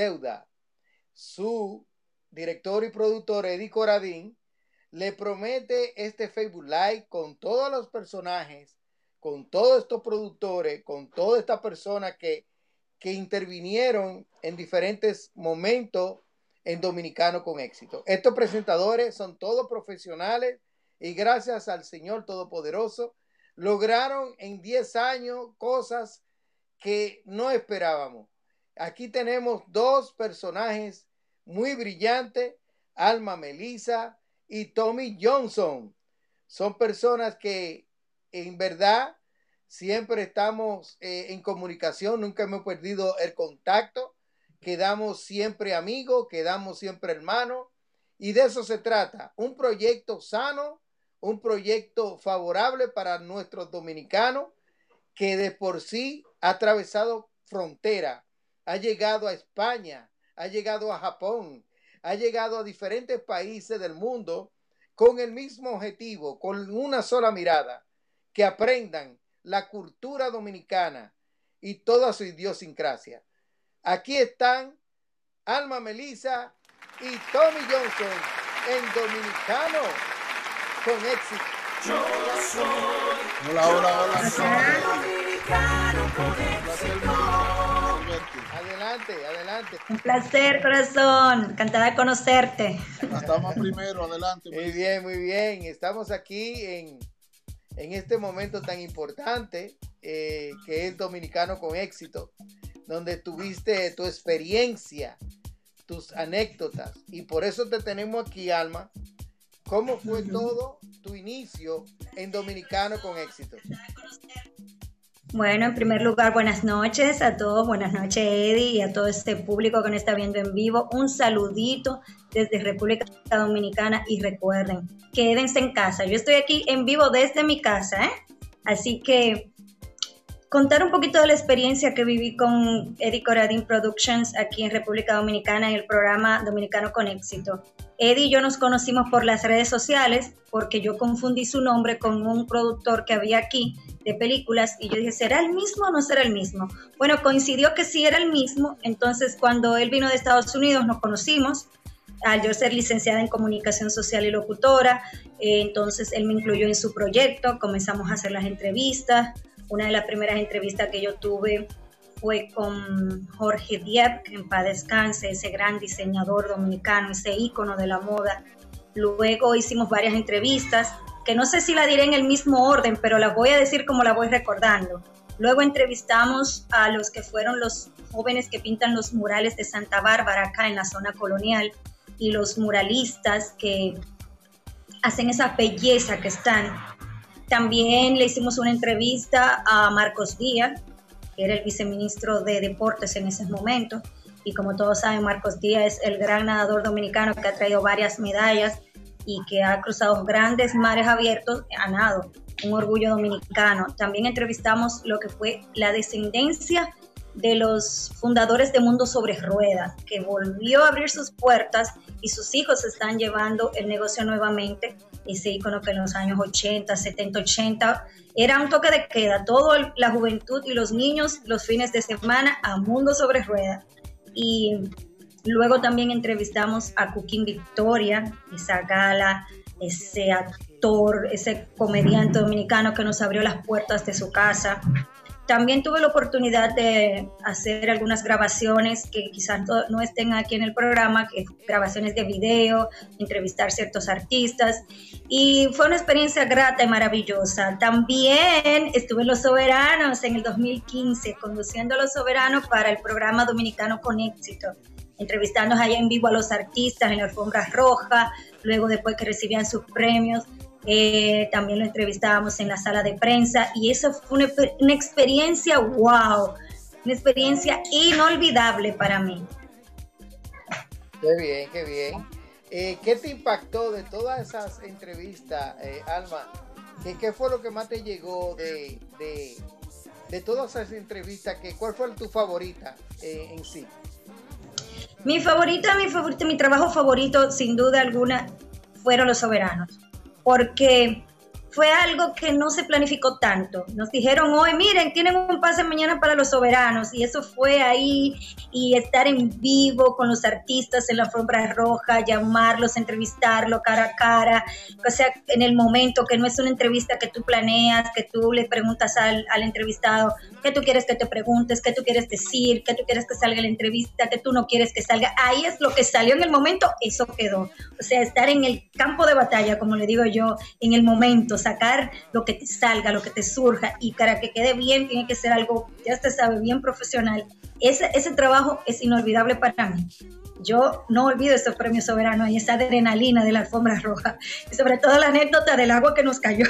deuda, su director y productor Eddie Coradín le promete este Facebook Live con todos los personajes, con todos estos productores, con todas estas personas que intervinieron en diferentes momentos en Dominicano con Éxito. Estos presentadores son todos profesionales y gracias al Señor Todopoderoso lograron en 10 años cosas que no esperábamos. Aquí tenemos dos personajes muy brillantes, Alma Melissa y Tommy Johnson. Son personas que en verdad siempre estamos en comunicación, nunca hemos perdido el contacto, quedamos siempre amigos, quedamos siempre hermanos, y de eso se trata, un proyecto sano, un proyecto favorable para nuestros dominicanos, que de por sí ha atravesado frontera, ha llegado a España, ha llegado a Japón, ha llegado a diferentes países del mundo con el mismo objetivo, con una sola mirada, que aprendan la cultura dominicana y toda su idiosincrasia. Aquí están Alma Melissa y Tommy Johnson en Dominicano con Éxito. Yo soy. Hola. Dominicano con Éxito. Adelante. Un placer, corazón. Encantada de conocerte. Estamos primero, adelante. Muy bien. Estamos aquí en este momento tan importante que es Dominicano con Éxito, donde tuviste tu experiencia, tus anécdotas, y por eso te tenemos aquí, Alma. ¿Cómo fue todo tu inicio en Dominicano con Éxito? Bueno, en primer lugar, buenas noches a todos. Buenas noches, Eddie, y a todo este público que nos está viendo en vivo. Un saludito desde República Dominicana y recuerden, quédense en casa. Yo estoy aquí en vivo desde mi casa, Así que contar un poquito de la experiencia que viví con Eddie Coradín Productions aquí en República Dominicana en el programa Dominicano con Éxito. Eddie y yo nos conocimos por las redes sociales porque yo confundí su nombre con un productor que había aquí de películas y yo dije, ¿será el mismo o no será el mismo? Bueno, coincidió que sí era el mismo, entonces cuando él vino de Estados Unidos nos conocimos, al yo ser licenciada en comunicación social y locutora, entonces él me incluyó en su proyecto, comenzamos a hacer las entrevistas. Una de las primeras entrevistas que yo tuve fue con Jorge Diep, que en paz descanse, ese gran diseñador dominicano, ese ícono de la moda. Luego hicimos varias entrevistas, que no sé si la diré en el mismo orden, pero las voy a decir como la voy recordando. Luego entrevistamos a los que fueron los jóvenes que pintan los murales de Santa Bárbara acá en la zona colonial y los muralistas que hacen esa belleza que están. También le hicimos una entrevista a Marcos Díaz, que era el viceministro de Deportes en ese momento. Y como todos saben, Marcos Díaz es el gran nadador dominicano que ha traído varias medallas y que ha cruzado grandes mares abiertos a nado. Un orgullo dominicano. También entrevistamos lo que fue la descendencia de los fundadores de Mundo Sobre Ruedas, que volvió a abrir sus puertas y sus hijos están llevando el negocio nuevamente. Ese ícono que en los años 80, 70, 80 era un toque de queda, toda la juventud y los niños los fines de semana a Mundo Sobre Ruedas. Y luego también entrevistamos a Cooking Victoria, esa gala, ese actor, ese comediante dominicano que nos abrió las puertas de su casa. También tuve la oportunidad de hacer algunas grabaciones que quizás no estén aquí en el programa, que grabaciones de video, entrevistar ciertos artistas, y fue una experiencia grata y maravillosa. También estuve en Los Soberanos en el 2015, conduciendo a Los Soberanos para el programa Dominicano con Éxito, entrevistando allá en vivo a los artistas en la alfombra roja, luego después que recibían sus premios. También lo entrevistábamos en la sala de prensa y eso fue una experiencia wow, una experiencia inolvidable para mí. Qué bien. ¿Qué te impactó de todas esas entrevistas, Alma? ¿Qué fue lo que más te llegó de todas esas entrevistas? ¿Cuál fue tu favorita en sí? Mi trabajo favorito, sin duda alguna, fueron Los Soberanos. Porque fue algo que no se planificó tanto. Nos dijeron hoy, miren, tienen un pase mañana para los soberanos, y eso fue ahí, y estar en vivo con los artistas en la alfombra roja, llamarlos, entrevistarlos cara a cara, o sea, en el momento, que no es una entrevista que tú planeas, que tú le preguntas al entrevistado qué tú quieres que te preguntes, qué tú quieres decir, qué tú quieres que salga en la entrevista, qué tú no quieres que salga. Ahí es lo que salió en el momento, eso quedó. O sea, estar en el campo de batalla, como le digo yo, en el momento, sacar lo que te salga, lo que te surja, y para que quede bien tiene que ser algo, ya usted sabe, bien profesional. Ese trabajo es inolvidable para mí. Yo no olvido esos premios soberanos y esa adrenalina de la alfombra roja, y sobre todo la anécdota del agua que nos cayó.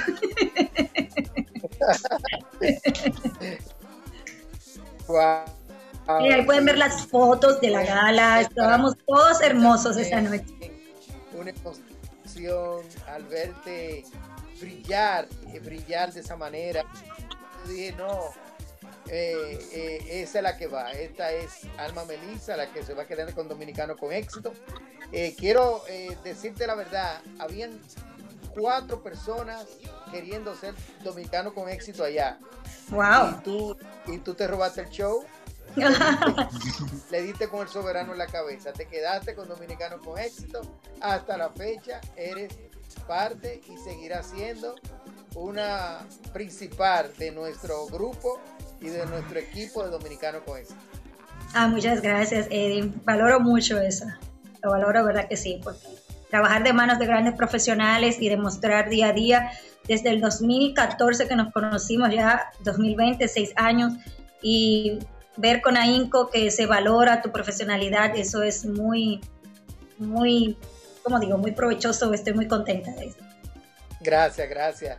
Wow. Y ahí pueden ver las fotos de la gala, estábamos todos hermosos esa noche. Una emoción al verte brillar de esa manera. Yo dije, no, esa es la que va, esta es Alma Melissa, la que se va a quedar con Dominicano con Éxito. Quiero decirte la verdad, habían 4 personas queriendo ser Dominicano con Éxito allá. Wow. Y tú te robaste el show. Le diste con el soberano en la cabeza, te quedaste con Dominicano con Éxito. Hasta la fecha eres parte y seguirás siendo una principal de nuestro grupo y de nuestro equipo de Dominicano con Éxito. Muchas gracias, Eddie. Valoro mucho eso. Lo valoro, verdad que sí, porque trabajar de manos de grandes profesionales y demostrar día a día, desde el 2014 que nos conocimos, ya 2020, 6 años, y ver con ahínco que se valora tu profesionalidad, eso es muy, como digo, muy provechoso. Estoy muy contenta de eso. Gracias.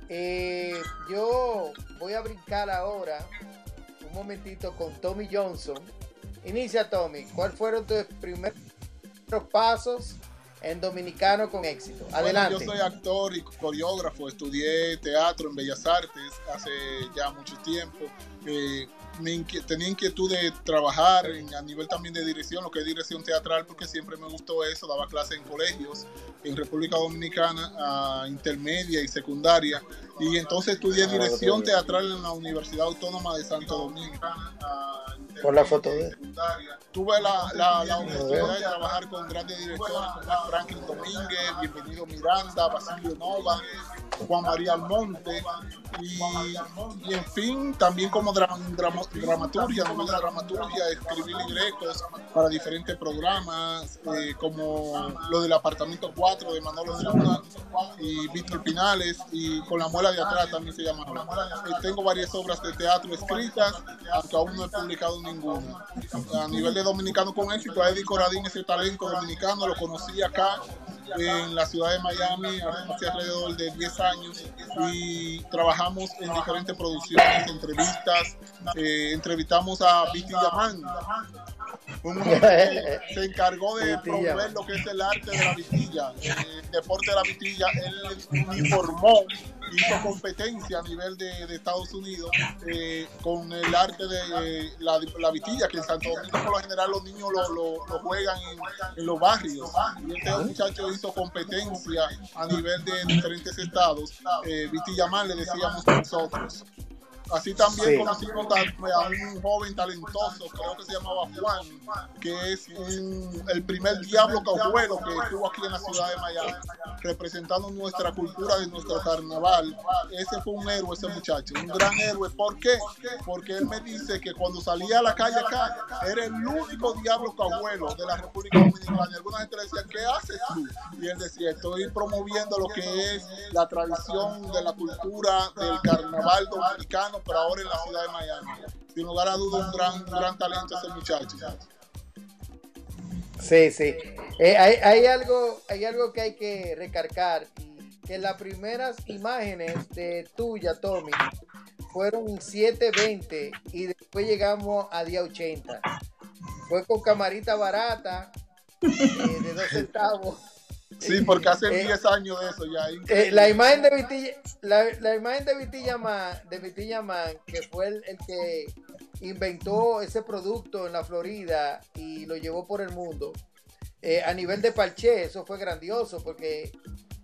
Yo voy a brincar ahora un momentito con Tommy Johnson. Inicia, Tommy. ¿Cuáles fueron tus primeros pasos en Dominicano con Éxito? Adelante. Bueno, yo soy actor y coreógrafo, estudié teatro en Bellas Artes hace ya mucho tiempo. Tenía inquietud de trabajar a nivel también de dirección, lo que es dirección teatral, porque siempre me gustó eso. Daba clases en colegios en República Dominicana, intermedia y secundaria, y entonces estudié dirección teatral en la Universidad Autónoma de Santo Domingo. Por la foto de tuve la oportunidad de trabajar con grandes directores como Franklin Domínguez, Bienvenido Miranda, Basilio Nova, Juan María Almonte, y en fin, también como dramaturgia, novela dramaturgia, escribí libretos para diferentes programas, como lo del Apartamento 4 de Manolo Zuna y Víctor Pinales, y Con la muela de atrás también se llamaba. Tengo varias obras de teatro escritas, aunque aún no he publicado ninguna. A nivel de Dominicano con Éxito, a Eddie Coradín, ese talento dominicano, lo conocí acá en la ciudad de Miami hace alrededor de 10 años, y trabajamos en diferentes producciones, entrevistas. Entrevistamos a Viti Yaman, se encargó de promover lo que es el arte de la vitilla, el deporte de la vitilla. Él uniformó, hizo competencia a nivel de Estados Unidos con el arte de la vitilla, que en Santo Domingo por lo general los niños lo juegan en los barrios, y este muchacho hizo competencia a nivel de diferentes estados. Viti Yaman le decíamos nosotros. Así también conocimos a un joven talentoso, creo que se llamaba Juan, que es el primer diablo cajuelo que estuvo aquí en la ciudad de Miami, representando nuestra cultura de nuestro carnaval. Ese fue un héroe, ese muchacho, un gran héroe. ¿Por qué? Porque él me dice que cuando salía a la calle acá, era el único diablo cajuelo de la República Dominicana. Y alguna gente le decía, ¿qué haces tú? Y él decía, estoy promoviendo lo que es la tradición de la cultura del carnaval dominicano, pero ahora en la ciudad de Miami. Sin lugar a dudas, un gran talento ese muchacho. Sí. Hay algo que hay que recargar, que las primeras imágenes de tuya, Tommy, fueron 7:20 y después llegamos a 10:80. Fue con camarita barata de 2 centavos. Sí, porque hace 10 años de eso ya. La imagen de Vitilla Man, que fue el que inventó ese producto en la Florida y lo llevó por el mundo. A nivel de parché, eso fue grandioso, porque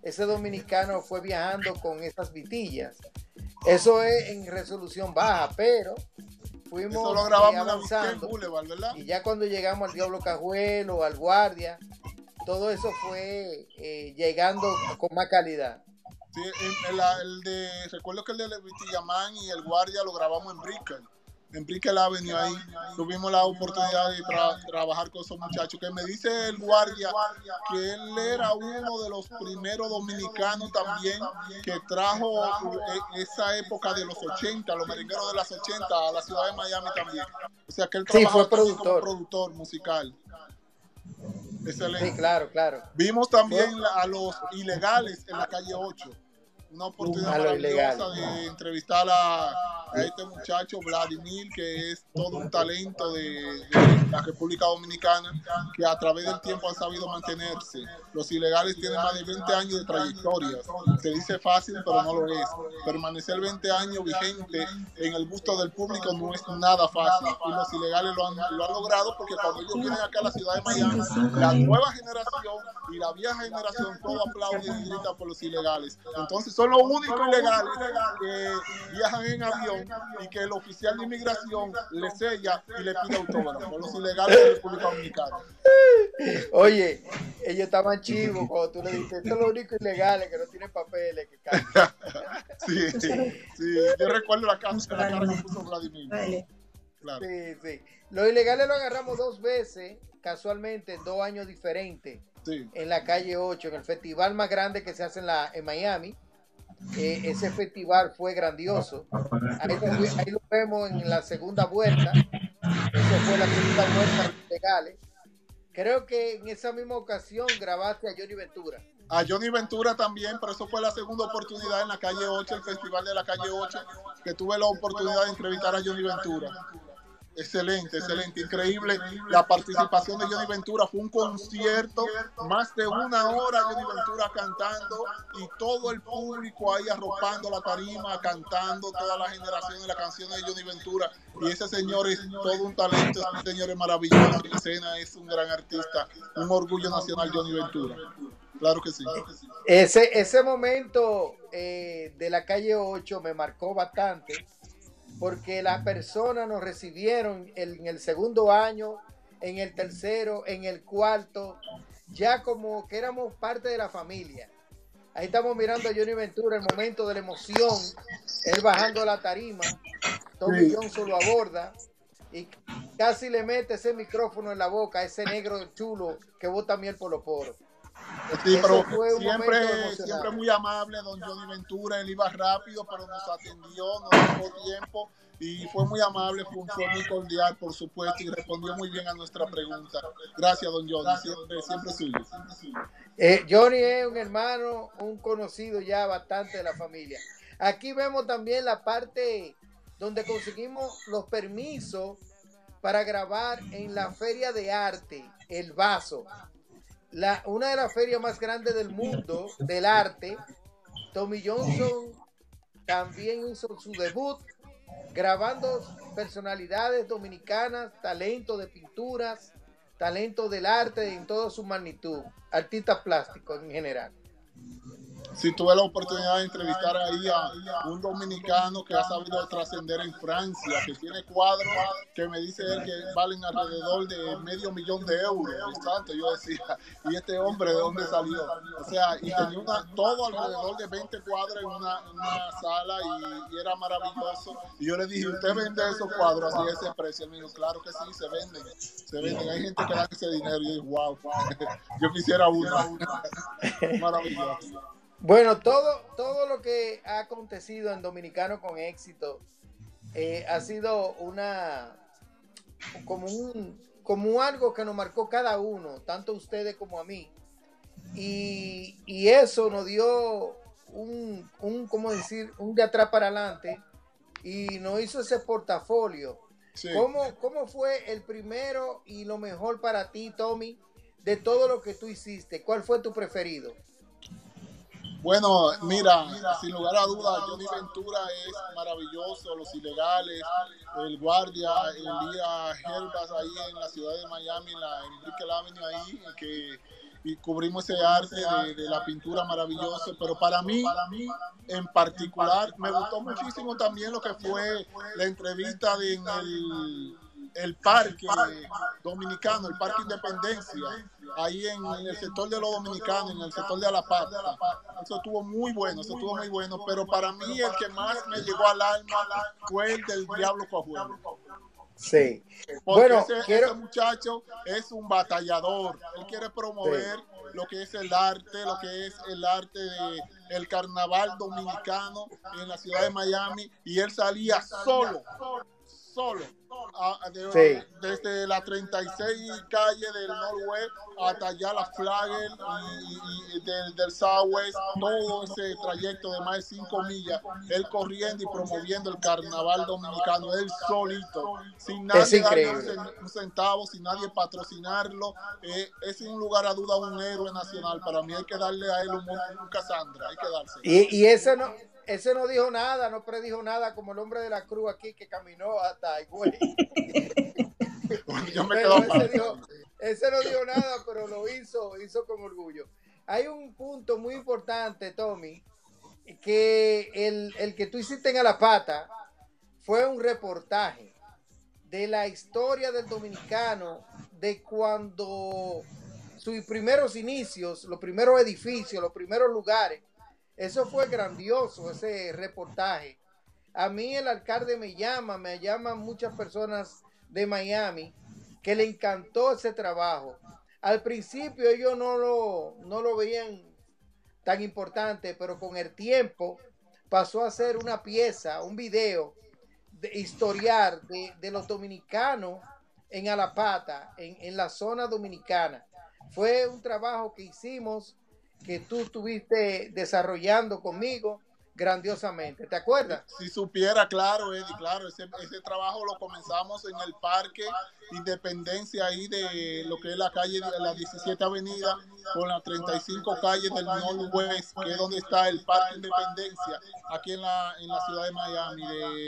ese dominicano fue viajando con esas vitillas. Eso es en resolución baja, pero fuimos Eso lo grabamos avanzando. en Boulevard, ¿verdad? Y ya cuando llegamos al Diablo Cajuelo, al Guardia, todo eso fue llegando con más calidad. Sí, recuerdo que el de Vitillamán y el Guardia lo grabamos en Brickell Avenue ahí. Tuvimos la oportunidad de trabajar con esos muchachos. Que me dice el Guardia que él era uno de los primeros dominicanos también que trajo esa época de los 80, los merengueros de las 80 a la ciudad de Miami también. O sea que él trabajó también como productor musical. Excelente. Sí, claro, claro. Vimos también a los Ilegales en la calle 8. Una oportunidad maravillosa de entrevistar a este muchacho Vladimir, que es todo un talento de la República Dominicana, que a través del tiempo ha sabido mantenerse. Los Ilegales tienen más de 20 años de trayectoria. Se dice fácil, pero no lo es. Permanecer 20 años vigente en el gusto del público no es nada fácil. Y los Ilegales lo han logrado, porque cuando ellos vienen acá a la ciudad de Miami, la nueva generación y la vieja generación todo aplaude y grita por los Ilegales. Entonces son los únicos ilegales que viajan en avión y que el oficial de inmigración le sella y le pide autógrafo. Los ilegales de la República Dominicana. Oye, ellos estaban chivos cuando tú le dices, estos son los únicos ilegales que no tienen papeles, que cantan. Sí, yo recuerdo la cara que puso Vladimir. Claro. Sí. Los ilegales lo agarramos 2 veces, casualmente, en 2 años diferentes, en la calle 8, en el festival más grande que se hace en Miami. Ese festival fue grandioso. Ahí lo vemos en la segunda vuelta. Eso fue la segunda vuelta de los ilegales. Creo que en esa misma ocasión grabaste a Johnny Ventura. A Johnny Ventura también, pero eso fue la segunda oportunidad en la calle 8, el festival de la calle 8, que tuve la oportunidad de entrevistar a Johnny Ventura. Excelente, increíble la participación de Johnny Ventura. Fue un concierto, más de 1 hora Johnny Ventura cantando y todo el público ahí arropando la tarima, cantando toda la generación de la canción de Johnny Ventura. Y ese señor es todo un talento, ese señor es maravilloso en escena, es un gran artista, un orgullo nacional Johnny Ventura. Claro que sí. Ese momento de la calle 8 me marcó bastante, porque las personas nos recibieron en el segundo año, en el tercero, en el cuarto, ya como que éramos parte de la familia. Ahí estamos mirando a Johnny Ventura, el momento de la emoción, él bajando la tarima, Tommy Johnson lo aborda y casi le mete ese micrófono en la boca a ese negro chulo que bota miel por los poros. Sí, pero siempre muy amable don Johnny Ventura. Él iba rápido, pero nos atendió, nos dio tiempo y fue muy amable, fue muy cordial, por supuesto, y respondió muy bien a nuestra pregunta. Gracias, don Johnny, siempre suyo. Johnny es un hermano, un conocido ya bastante de la familia. Aquí vemos también la parte donde conseguimos los permisos para grabar en la Feria de Arte, El Vaso. Una de las ferias más grandes del mundo del arte. Tommy Johnson también hizo su debut grabando personalidades dominicanas, talento de pinturas, talento del arte en toda su magnitud, artistas plásticos en general. Sí, tuve la oportunidad de entrevistar ahí a un dominicano que ha sabido trascender en Francia, que tiene cuadros que me dice él que valen alrededor de $500,000 de euros. Exacto, yo decía, ¿y este hombre de dónde salió? O sea, y tenía todo alrededor de 20 cuadros en una sala y era maravilloso. Y yo le dije, ¿usted vende esos cuadros así a ese precio? Él me dijo, claro que sí, se venden. Hay gente que da ese dinero y yo digo, wow, yo quisiera uno. Maravilloso. Bueno, todo lo que ha acontecido en Dominicano con Éxito ha sido como algo que nos marcó cada uno, tanto a ustedes como a mí. Y eso nos dio ¿cómo decir? Un de atrás para adelante y nos hizo ese portafolio. Sí. ¿Cómo fue el primero y lo mejor para ti, Tommy, de todo lo que tú hiciste? ¿Cuál fue tu preferido? Bueno, mira, sin lugar a dudas, Johnny Ventura es maravilloso, Los Ilegales, El Guardia, el día Herbas ahí en la ciudad de Miami, en Brickell Avenue ahí, que y cubrimos ese arte de la pintura maravilloso, pero para mí en particular me gustó muchísimo también lo que fue la entrevista en el parque dominicano, el Parque Independencia, ahí en el sector de los dominicanos, en el sector de Alapata. Eso estuvo muy bueno, pero para mí el que más me llegó al alma fue el del Diablo Cojuelo. Sí. Porque Bueno, ese muchacho es un batallador. Él quiere promover lo que es el arte, del carnaval dominicano en la ciudad de Miami, y él salía solo desde la 36 calle del Northwest hasta allá la Flagler y del Southwest, todo ese trayecto de más de 5 millas, él corriendo y promoviendo el carnaval dominicano, él solito, sin nadie darle un centavo, sin nadie patrocinarlo. Es sin lugar a duda un héroe nacional. Para mí hay que darle a él un Cassandra, hay que dárselo. Y ese no dijo nada, no predijo nada como el hombre de la cruz aquí que caminó hasta Higüey. Yo me quedo ese no dijo nada, pero lo hizo con orgullo. Hay un punto muy importante, Tommy, que el que tú hiciste en Alapata fue un reportaje de la historia del dominicano, de cuando sus primeros inicios, los primeros edificios, los primeros lugares. Eso fue grandioso, ese reportaje. A mí el alcalde me llaman muchas personas de Miami que le encantó ese trabajo. Al principio ellos no lo veían tan importante, pero con el tiempo pasó a ser una pieza, un video historial de los dominicanos en Alapata, en la zona dominicana. Fue un trabajo que hicimos, que tú estuviste desarrollando conmigo grandiosamente. ¿Te acuerdas? Si supiera, claro, Eddie, claro, ese trabajo lo comenzamos en el Parque Independencia, ahí de lo que es la calle de la 17 Avenida, con las 35 calles del Northwest, que es donde está el Parque Independencia, aquí en la ciudad de Miami,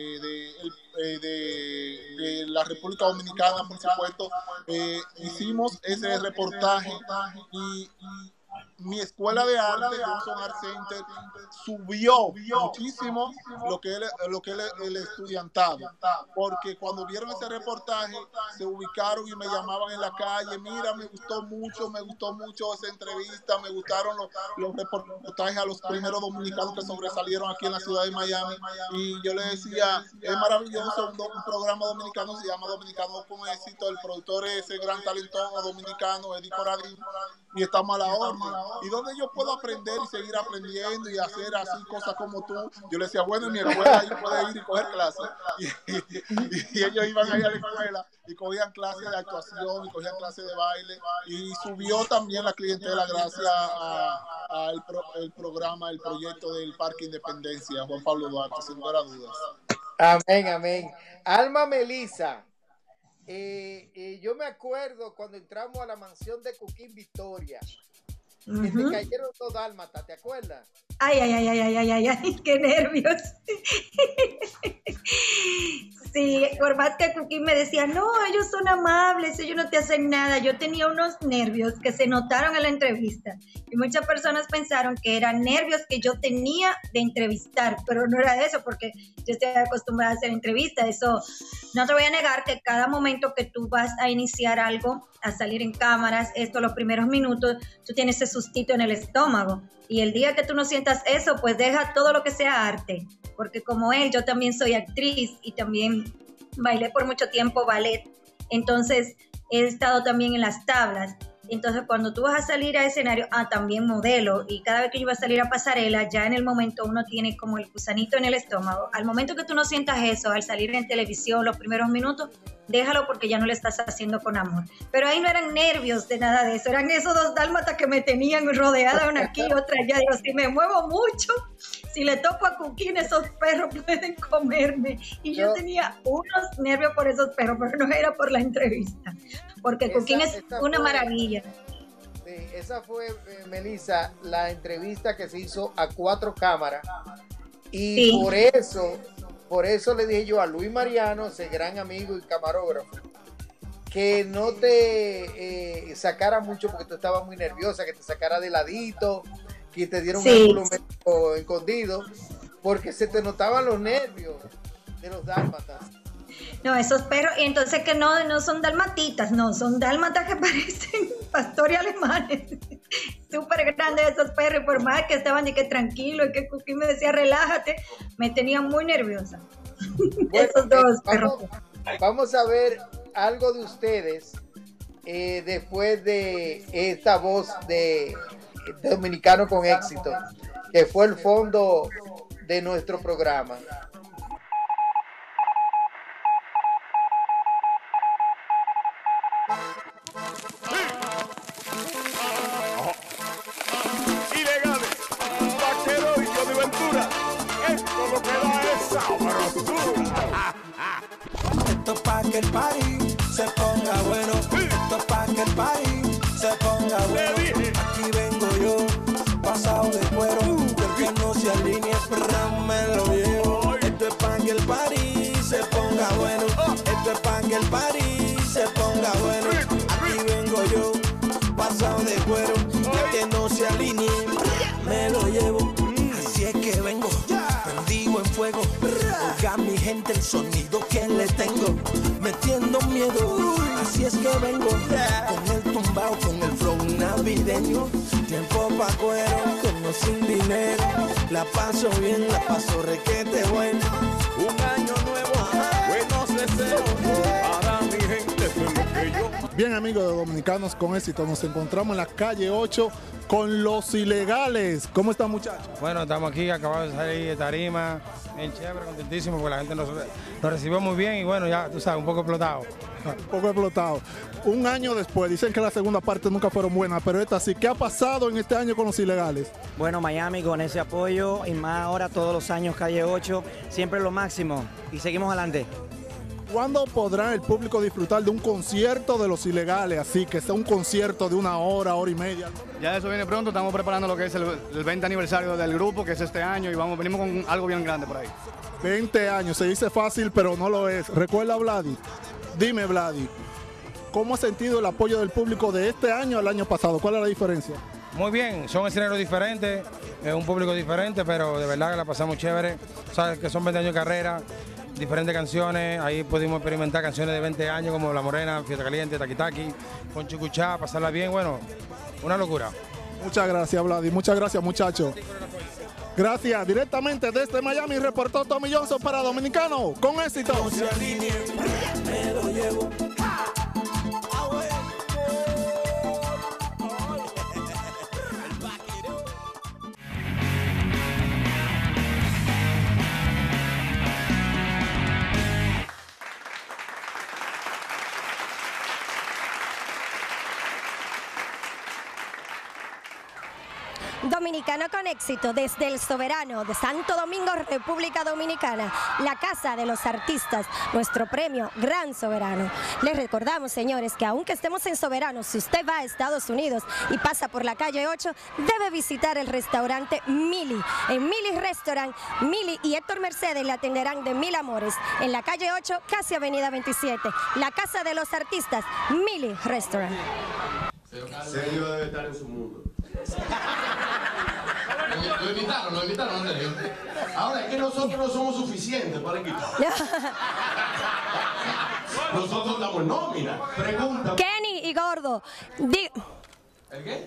de la República Dominicana, por supuesto. Hicimos ese reportaje y mi escuela de arte, Johnson Art Center, subió muchísimo lo que es el estudiantado, porque cuando vieron ese reportaje se ubicaron y me llamaban en la calle: mira, me gustó mucho esa entrevista, me gustaron los reportajes a los primeros dominicanos que sobresalieron aquí en la ciudad de Miami. Y yo le decía: es maravilloso, un programa dominicano, se llama Dominicano con Éxito, el productor es ese gran talentoso dominicano, Eddie Coradín, y estamos a la orden. Y donde yo puedo aprender y seguir aprendiendo y hacer así cosas como tú. Yo le decía: bueno, en mi escuela ahí puede ir y coger clases. Y ellos iban ahí a la escuela y cogían clases de actuación y cogían clases de baile. Y subió también la clientela gracias al programa, el proyecto del Parque Independencia, Juan Pablo Duarte, sin lugar a dudas. Amén, amén. Alma Melissa, yo me acuerdo cuando entramos a la mansión de Cuquín Victoria, que te cayeron dos dálmatas, ¿te acuerdas? Ay, qué nervios. Sí, por más que Cuquín me decía: no, ellos son amables, ellos no te hacen nada. Yo tenía unos nervios que se notaron en la entrevista. Y muchas personas pensaron que eran nervios que yo tenía de entrevistar, pero no era eso, porque yo estoy acostumbrada a hacer entrevistas. Eso, no te voy a negar que cada momento que tú vas a iniciar algo, a salir en cámaras, los primeros minutos, tú tienes ese sustito en el estómago. Y el día que tú no sientas eso, pues deja todo lo que sea arte. Porque como él, yo también soy actriz y también bailé por mucho tiempo ballet. Entonces, he estado también en las tablas. Entonces, cuando tú vas a salir a escenario, también modelo. Y cada vez que yo iba a salir a pasarela, ya en el momento uno tiene como el gusanito en el estómago. Al momento que tú no sientas eso, al salir en televisión los primeros minutos, déjalo, porque ya no le estás haciendo con amor. Pero ahí no eran nervios de nada de eso. Eran esos dos dálmatas que me tenían rodeada, una aquí, otra allá. Digo, si me muevo mucho, si le toco a Cuquín, esos perros pueden comerme. Y yo tenía unos nervios por esos perros, pero no era por la entrevista. Porque Cuquín es una maravilla. Sí, esa fue, Melissa, la entrevista que se hizo a 4 cámaras. Y sí, por eso le dije yo a Luis Mariano, ese gran amigo y camarógrafo, que no te sacara mucho porque tú estabas muy nerviosa, que te sacara de ladito, que te diera un ángulo medio escondido, porque se te notaban los nervios de los dálmatas. No, esos perros, y entonces que no son dalmatitas, no, son dálmatas que parecen pastores alemanes. Súper grandes esos perros, y por más que estaban de que tranquilo, y que Cookie me decía relájate, me tenían muy nerviosa. Bueno, esos dos perros. Vamos a ver algo de ustedes después de esta voz de Dominicano con Éxito, que fue el fondo de nuestro programa. Ilegales, Vaquero y Johnny Ventura, esto lo que da es sabrosura. Esto pa' que el party se ponga bueno. Esto pa' que el party se ponga bueno. Aquí vengo yo, pasado de cuero. El que no se alinee, me lo llevo. Esto es pa' que el party se ponga bueno. Esto es pa' que el party se ponga bueno. Aquí vengo yo, pasado de cuero. El que no se alinee, me lo llevo. Así es que vengo, prendido en fuego. Oiga mi gente el sonido que le tengo, metiendo miedo. Así es que vengo, con el tumbao, con el flow navideño. Tiempo pa' cuero, con o sin dinero. La paso bien, la paso requete bueno. Un año nuevo, buenos deseos para mi gente, eso es lo que yo. Bien, amigos de Dominicanos con Éxito, nos encontramos en la calle 8 con Los Ilegales. ¿Cómo están, muchachos? Bueno, estamos aquí, acabamos de salir de tarima, bien chévere, contentísimo, porque la gente nos recibió muy bien y bueno, ya tú sabes, un poco explotado. Un poco explotado. Un año después, dicen que la segunda parte nunca fueron buenas, pero esta sí. ¿Qué ha pasado en este año con Los Ilegales? Bueno, Miami con ese apoyo y más ahora todos los años, calle 8, siempre lo máximo y seguimos adelante. ¿Cuándo podrá el público disfrutar de un concierto de Los Ilegales? Así que sea un concierto de una hora, hora y media. Ya eso viene pronto, estamos preparando lo que es el 20 aniversario del grupo, que es este año, y venimos con algo bien grande por ahí. 20 años, se dice fácil, pero no lo es. ¿Recuerda, Vladi? Dime, Vladi, ¿cómo has sentido el apoyo del público de este año al año pasado? ¿Cuál es la diferencia? Muy bien, son escenarios diferentes, un público diferente, pero de verdad que la pasamos chévere. Sabes que son 20 años de carrera, diferentes canciones, ahí pudimos experimentar canciones de 20 años como La Morena, Fiesta Caliente, Taki Taki, con Chucuchá, pasarla bien, bueno, una locura. Muchas gracias, Vladi, muchas gracias, muchachos. Gracias, directamente desde Miami reportó Tommy Johnson para Dominicano con Éxito. No se alinee, me lo llevo. Dominicano con Éxito, desde el Soberano de Santo Domingo, República Dominicana, la Casa de los Artistas, nuestro premio Gran Soberano. Les recordamos, señores, que aunque estemos en Soberano, si usted va a Estados Unidos y pasa por la calle 8, debe visitar el restaurante Mili. En Mili Restaurant, Mili y Héctor Mercedes le atenderán de mil amores. En la calle 8, casi Avenida 27, la Casa de los Artistas, Mili Restaurant. Sergio debe estar en su mundo. Lo invitaron, en serio. Ahora es que nosotros no somos suficientes para invitar. Nosotros estamos en nómina. Pregunta. Kenny y Gordo. ¿El qué?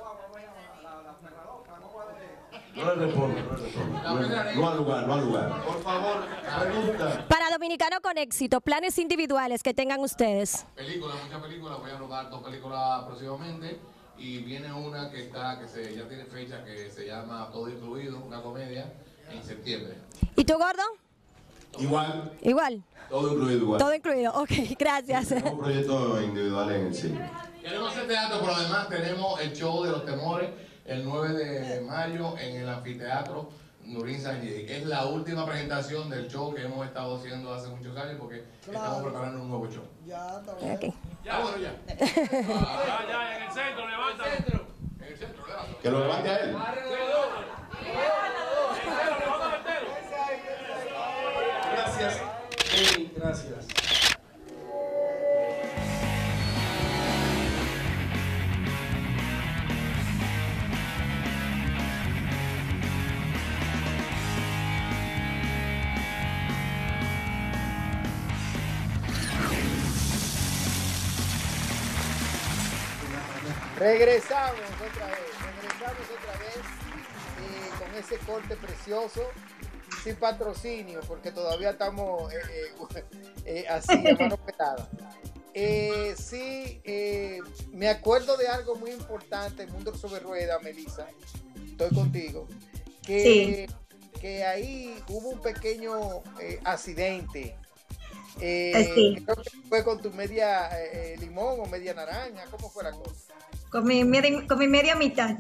No le respondo. No al lugar. Por favor, pregunta. Para Dominicano con Éxito, planes individuales que tengan ustedes. Muchas películas. Voy a rodar 2 películas próximamente. Y viene una que ya tiene fecha, que se llama Todo Incluido, una comedia, en septiembre. ¿Y tú, Gordo? Igual. Todo incluido igual. Todo incluido, ok, gracias. Tenemos proyectos individuales en el cine. Queremos hacer teatro, pero además tenemos el show de los temores el 9 de mayo en el anfiteatro Nurín Sanjay. Es la última presentación del show que hemos estado haciendo hace muchos años porque estamos preparando un nuevo show. Ya, está bien. Okay. Ya, en el centro, levanta. En el centro, levanta. Que lo levante a él. Gracias. Gracias. Regresamos otra vez con ese corte precioso, sin patrocinio, porque todavía estamos así, a mano pelada. Me acuerdo de algo muy importante en Mundo sobre Ruedas, Melissa, estoy contigo, que ahí hubo un pequeño accidente. Creo que fue con tu media limón o media naranja. ¿Cómo fue la cosa? Con mi media mitad.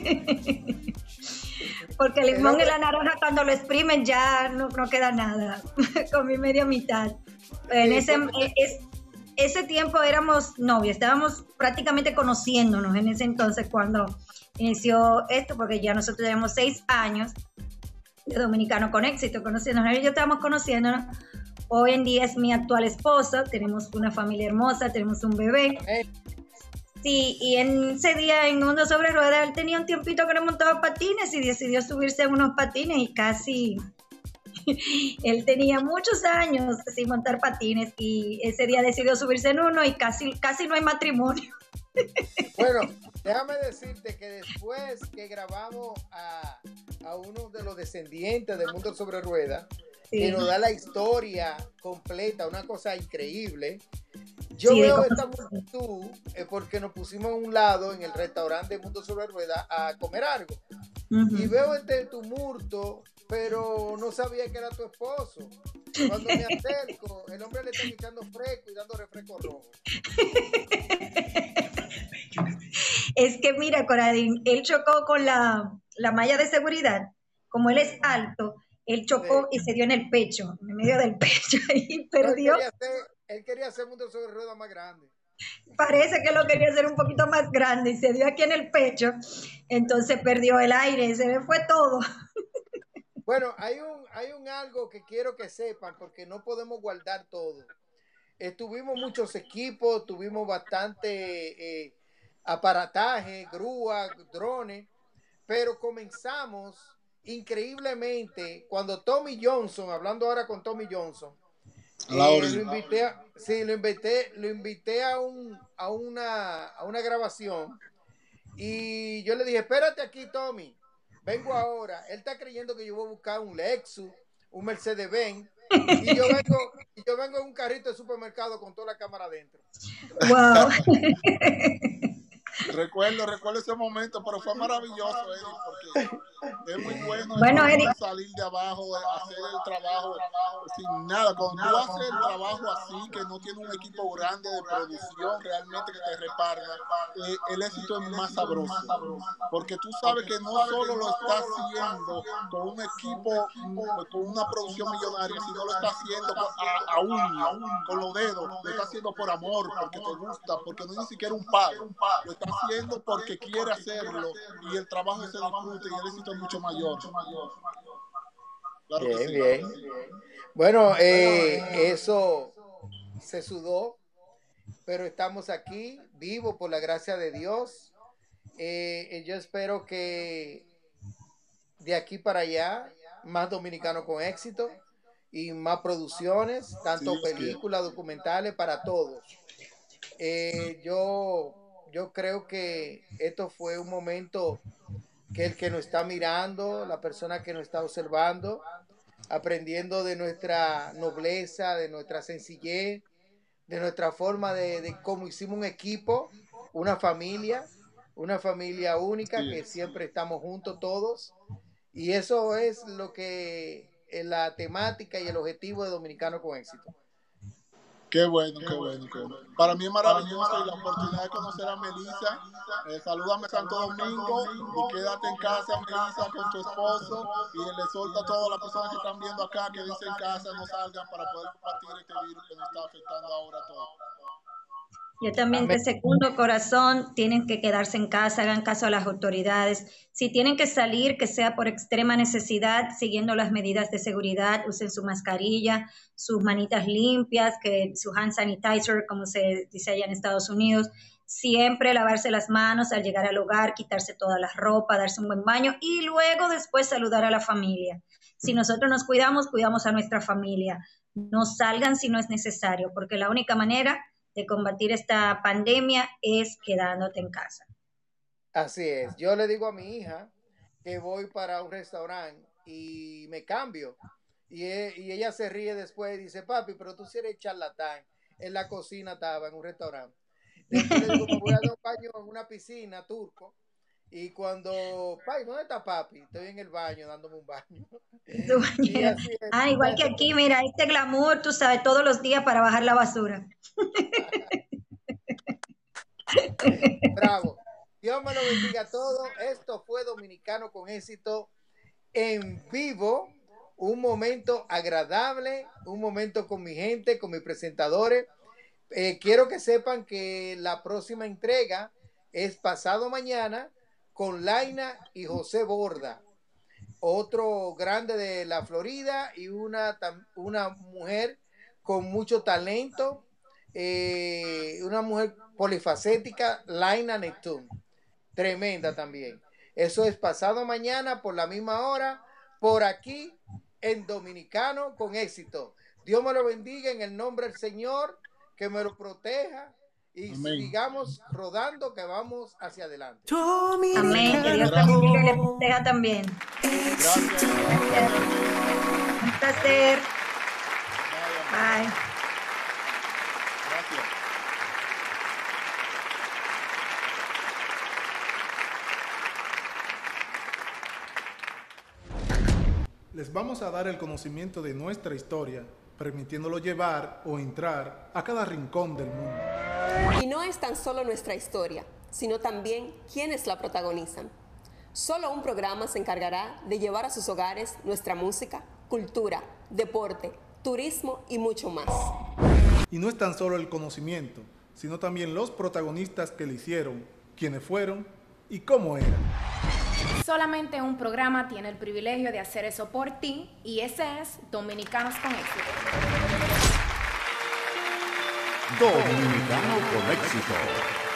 Porque el limón y la naranja cuando lo exprimen ya no queda nada. Con mi media mitad. En ese tiempo éramos novios, estábamos prácticamente conociéndonos en ese entonces cuando inició esto, porque ya nosotros tenemos 6 años de Dominicano con Éxito, conociéndonos. Él y yo estábamos conociéndonos. Hoy en día es mi actual esposo, tenemos una familia hermosa, tenemos un bebé. Sí, y en ese día en Mundo sobre Ruedas él tenía un tiempito que no montaba patines y decidió subirse en unos patines y casi... Él tenía muchos años sin montar patines y ese día decidió subirse en uno y casi no hay matrimonio. Bueno, déjame decirte que después que grabamos a uno de los descendientes del Mundo sobre Ruedas, que nos da la historia completa, una cosa increíble. Yo veo esta multitud porque nos pusimos a un lado en el restaurante de Mundo sobre Ruedas a comer algo. Y veo este tumulto, pero no sabía que era tu esposo. Cuando me acerco, el hombre le está echando fresco y dando refresco rojo. Es que mira, Coradín, él chocó con la malla de seguridad. Como él es alto, él chocó y se dio en el pecho, en medio del pecho, y perdió. Él quería hacer Mundo sobre Ruedas más grande. Parece que lo quería hacer un poquito más grande y se dio aquí en el pecho, entonces perdió el aire, se le fue todo. Bueno, hay un algo que quiero que sepan, porque no podemos guardar todo. Tuvimos muchos equipos, tuvimos bastante aparataje, grúas, drones, pero comenzamos increíblemente cuando Tommy Johnson, hablando ahora con Tommy Johnson, lo invité a una grabación y yo le dije, espérate aquí, Tommy, vengo ahora. Él está creyendo que yo voy a buscar un Lexus, un Mercedes-Benz, y yo vengo en un carrito de supermercado con toda la cámara adentro. Wow. Recuerdo ese momento, pero fue maravilloso, Eddie, porque es muy bueno, Eddie, salir de abajo, hacer el trabajo sin nada. Cuando tú haces el trabajo así, que no tiene un equipo grande de producción realmente que te reparta, el éxito es más sabroso, porque tú sabes que no solo lo estás haciendo con un equipo, con una producción millonaria, sino lo estás haciendo a uña, con los dedos, lo estás haciendo por amor, porque te gusta, porque no es ni siquiera un pago, lo estás haciendo porque quiere hacerlo y el trabajo se disfruta y el éxito es mucho mayor. Claro bien, que sí. Bien. Bueno, eso se sudó, pero estamos aquí vivos por la gracia de Dios. Yo espero que de aquí para allá más Dominicanos con Éxito y más producciones, tanto películas, documentales, para todos. Yo creo que esto fue un momento que el que nos está mirando, la persona que nos está observando, aprendiendo de nuestra nobleza, de nuestra sencillez, de nuestra forma de cómo hicimos un equipo, una familia única, que siempre estamos juntos todos, y eso es lo que es la temática y el objetivo de Dominicano con Éxito. Qué bueno. Para mí es maravilloso y la oportunidad de conocer a Melissa. Salúdame Santo Domingo y quédate en casa, Melissa, con tu esposo. Y le exhorto a todas las personas que están viendo acá que dicen en casa, no salgan para poder combatir este virus que nos está afectando ahora a todos. Yo también te secundo, corazón, tienen que quedarse en casa, hagan caso a las autoridades. Si tienen que salir, que sea por extrema necesidad, siguiendo las medidas de seguridad, usen su mascarilla, sus manitas limpias, que su hand sanitizer, como se dice allá en Estados Unidos, siempre lavarse las manos al llegar al hogar, quitarse toda la ropa, darse un buen baño y luego después saludar a la familia. Si nosotros nos cuidamos, cuidamos a nuestra familia. No salgan si no es necesario, porque la única manera de combatir esta pandemia es quedándote en casa. Así es. Yo le digo a mi hija que voy para un restaurante y me cambio. Y ella se ríe después y dice, papi, pero tú sí eres charlatán. En la cocina estaba, en un restaurante. Después le digo, me voy a dar un baño en una piscina turco. Y cuando, pai, ¿dónde está papi? Estoy en el baño dándome un baño. Y así es. Ah, igual que aquí, mira, este glamour, tú sabes, todos los días para bajar la basura. Bravo. Dios me lo bendiga a todos. Esto fue Dominicano con Éxito en vivo. Un momento agradable, un momento con mi gente, con mis presentadores. Quiero que sepan que la próxima entrega es pasado mañana con Laina y José Borda, otro grande de la Florida y una mujer con mucho talento, una mujer polifacética, Laina Neptune, tremenda también. Eso es pasado mañana por la misma hora, por aquí en Dominicano con Éxito. Dios me lo bendiga en el nombre del Señor, que me lo proteja y Amén. sigamos rodando, que vamos hacia adelante. Amén, que Dios también bendiga y le proteja también. Gracias. Un placer. Bye. Gracias. Les vamos a dar el conocimiento de nuestra historia, permitiéndolo llevar o entrar a cada rincón del mundo. Y no es tan solo nuestra historia, sino también quienes la protagonizan. Solo un programa se encargará de llevar a sus hogares nuestra música, cultura, deporte, turismo y mucho más. Y no es tan solo el conocimiento, sino también los protagonistas que le hicieron, quiénes fueron y cómo eran. Solamente un programa tiene el privilegio de hacer eso por ti y ese es Dominicanos con Éxito. Dominicano con Éxito.